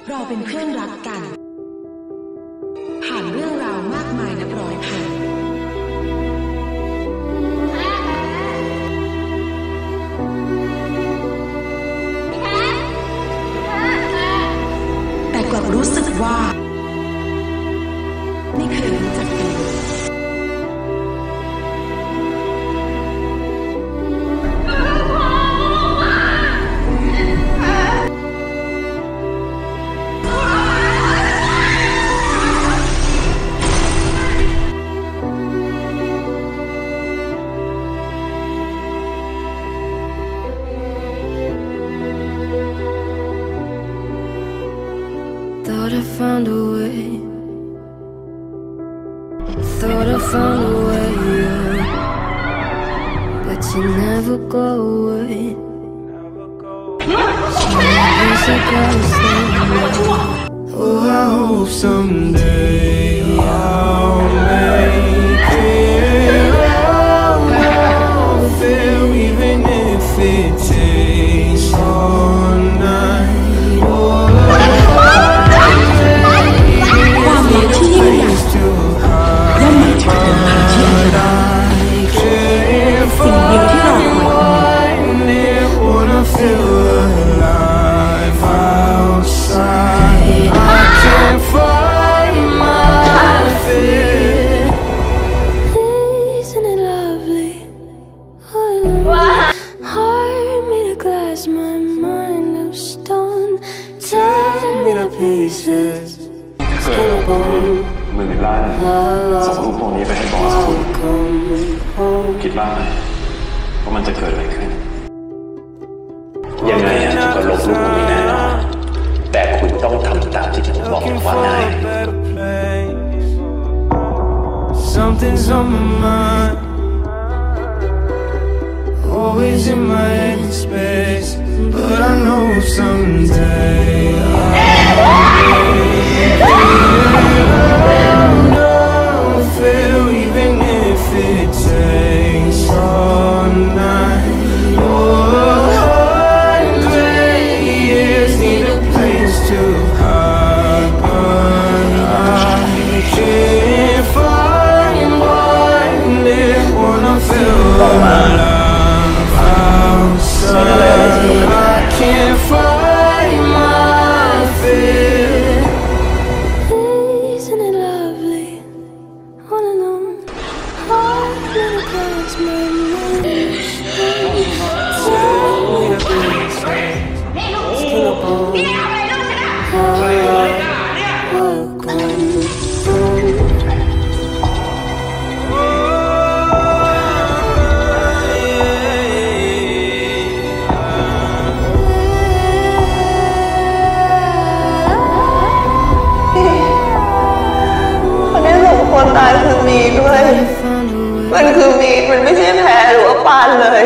เราเป็นเพื่อนรักกันผ่านเรื่องราวมากมายนับร้อยพันแต่กลับรู้สึกว่าไม่เคยรู้จักกัน Thought I found a way. Thought I found a way, yeah. But you never go away. Sometimes I gotta stay. Oh, I hope someday I'll make it out of there, even if it takes all night. 10,000 ล้านส่งรูปพวกนี้ไปให้บอสคุณคิดบ้างไหมว่ามันจะเกิดอะไรขึ้นยังไงจะก็ลบรูปพวกนี้แน่นอนแต่คุณต้องทำตามที่ผมบอกว่าไง Something's on my mind, always in my headspace, but I know someday I'll feel, even if it takes all night. 100 years need a place to hide, but I can't find one that wanna feel alive outside. I can't find my fear. Isn't it lovely? All alone, heart little clouds, my mind. Tell me the things still upon. Welcome. คนตายคือมีด้วยมันคือมีมันไม่ใช่แพ้หรือว่าปานเลย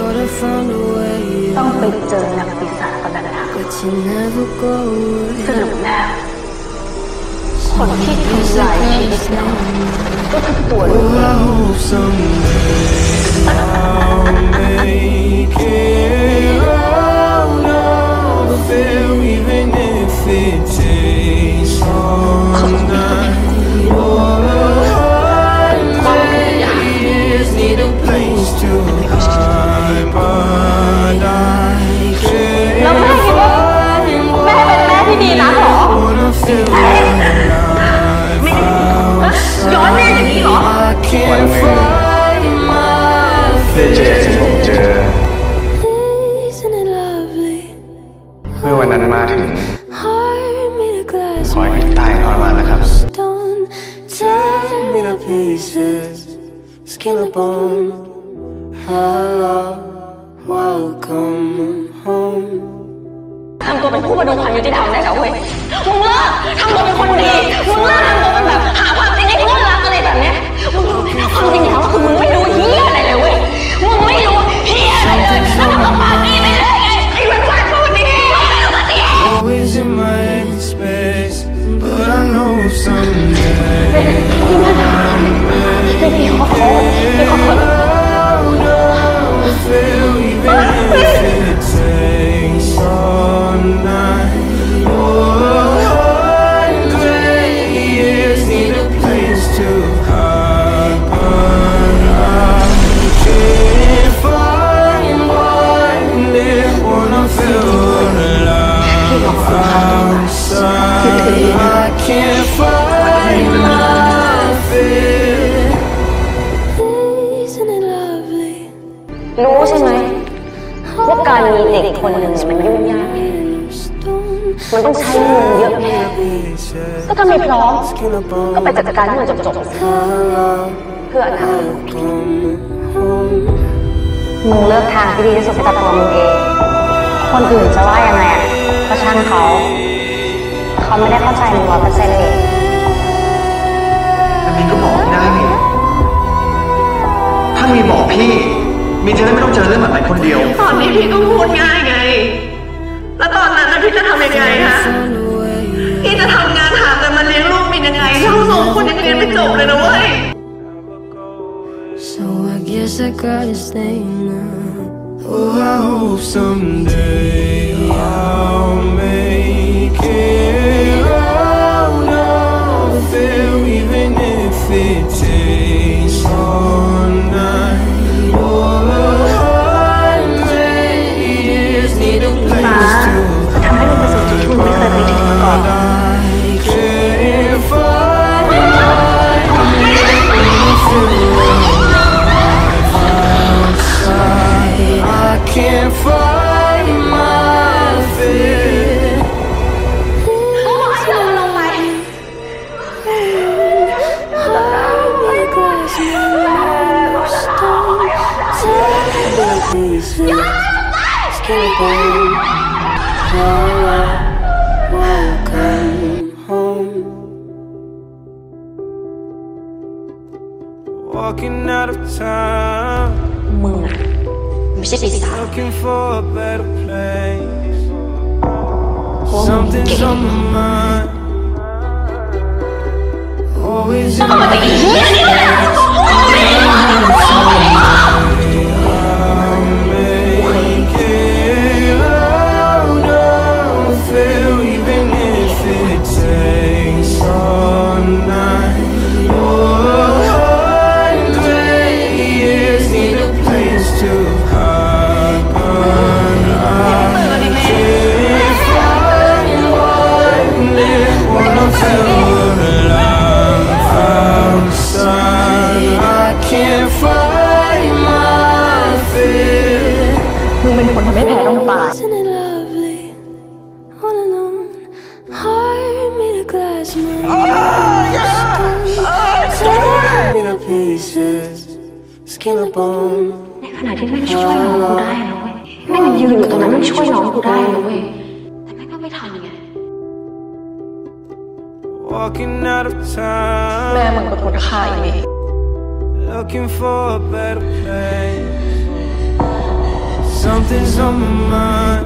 ต้องไปเจอนักปีศาจตอนนั้นนะสรุปแล้วคนที่ทำลายชีวิตเราก็คือตัวลูกเแล้วแม่คิดว่าแม่เป็นแม่ที่ดีนะหรอไม่ย้อนแม่อย่างนี้หรอวันหนึ่งได้เจอที่ผมเจอเมื่อวันนั้นมาถึงขอให้ตายทรมานนะครับทำตัวเป็นผู้ประดุจความยุติธรรมได้แล้วเว้ยมึงเลิกทำตัวเป็นคนดีมึงเลิกทำตัวเป็นแบบหาความจริงให้เพื่อนรักอะไรแบบเนี้ยมึงความจริงแล้วคือมึงไม่รู้เหี้ยอะไรเลยเว้ยมึงไม่รู้เหี้ยอะไรเลยแล้วมึงก็ปากดีไปเลยไงไอ้วันวันพูดดีมึงไม่รู้ปฏิเสธไม่มีขอโทษไม่ขอโทษall night. คิดถึงรู้ใช่ไหมว่าการมีเด็กคนหนึ่งมันยุ่งยากมันต้องใช้เงินเยอะแน่ก็ถ้าไม่พร้อมก็ไปจัดการให้มันจบเพื่ออนาคตมึงเลือกทางที่ดีที่สุดให้กับตัวมึงเองคนอื่นจะว่ายังไงก็ช่างเขาไม่ได้เข้าใจมึง100%เลยแต่มีนก็บอกไม่ได้นี่ถ้ามีบอกพี่มีจะได้ไม่ต้องเจอเรื่องแบบนั้นคนเดียวตอนนี้พี่ก็พูดง่ายไงแล้วตอนนั้นพี่จะทำยังไงคะพี่จะทำงานหาเงินมาเลี้ยงลูกเป็นยังไงเราส่งคนยังเรียนไม่จบเลยนะเว้ย So I guess I gotta stay now. Oh, I hope someday I'll make it out of there, even if it takes all night or 100 years. Need a place to ทำให้มึงประสบจุดที่มึงไม่เคยไปถึงมาก่อน Can't find my fear. มึงอะไม่ใช่ปีศาจเพราะว่ามึงเก่งต้องมาตีเหี้ยนี่เลยมึงเป็นคนทำให้แผลต้องตาย ในขณะที่แม่งช่วยน้องกูได้นะเว้ยแม่งยืนอยู่ตรงนั้นแม่งช่วยน้องกูได้นะเว้ยแต่แม่งก็ไม่ทำไงแม่มึงเป็นคนฆ่าอีนี่ Something's on my mind,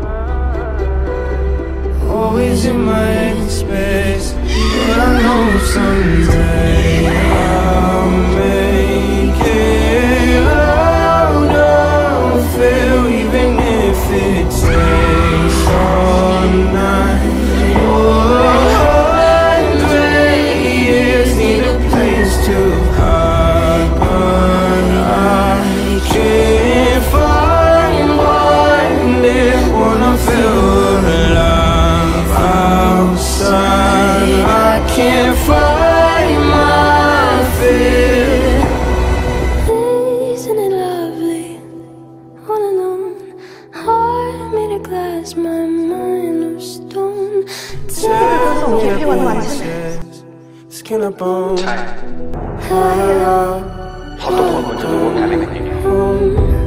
always in my empty space. But I know someday I'll make it out of there, even if it takes all night or 100 years. Need a place to hide, but I can't find. Wanna feel alive outside. I can't find my fear. Isn't it lovely? All alone, heart made of glass, my mind of stone. Tell me pieces, skin and bone. ใช่เพราะทุกคนควรจะรู้ว่าแผลเป็นอย่างนี้